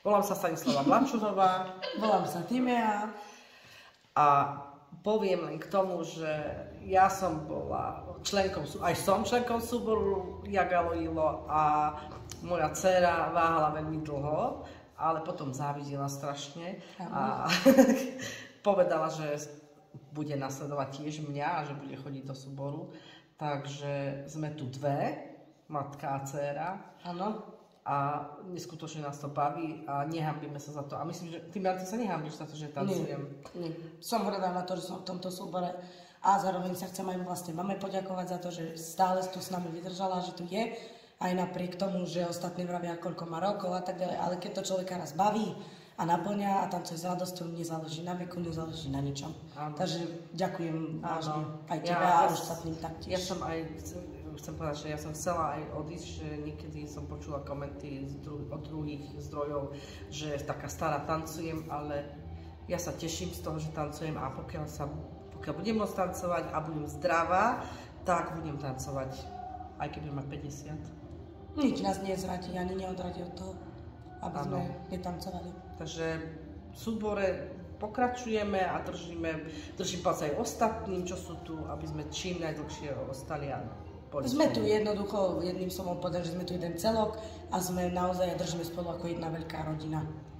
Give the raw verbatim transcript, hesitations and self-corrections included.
Volám sa Stanislava Blančurová. Volám sa Timea. A poviem len k tomu, že ja som bola členkou, aj som členkou súboru Jaga Lojilo a moja dcéra váhala veľmi dlho, ale potom závidela strašne a povedala, že bude nasledovať tiež mňa a že bude chodiť do súboru. Takže sme tu dve, matka a dcéra. Áno. A neskutočne nás to baví a nehambíme sa za to. A myslím, že ty, ty sa nehambíš za to, že tancujem. Nie, nie. Som hrdá na to, že som v tomto súbore a zároveň sa chcem aj vlastne mame poďakovať za to, že stále tu s nami vydržala, že tu je. Aj napriek tomu, že ostatní vravia, koľko má rokov a tak ďalej. Ale keď to človeka raz baví a naplňa a tancuje s radosťou, nezáleží na veku, nezáleží na ničom. Áno. Takže ďakujem vážne aj tebe ja, a ostatným taktiež. Ja som aj... Chcem povedať, že ja som chcela aj odísť, že niekedy som počula komenty z dru od druhých zdrojov, že taká stará tancujem, ale ja sa teším z toho, že tancujem a pokiaľ, sa, pokiaľ budem môcť tancovať a budem zdravá, tak budem tancovať, aj keď budem mať päťdesiat. Nič nás nezradí, ani neodradí od toho, aby ano. sme netancovali. Takže v súbore pokračujeme a držíme, držím palce aj ostatným, čo sú tu, aby sme čím najdlhšie ostali. Sme tu jednoducho, jedným som povedal, že sme tu jeden celok a sme naozaj držíme spolu ako jedna veľká rodina.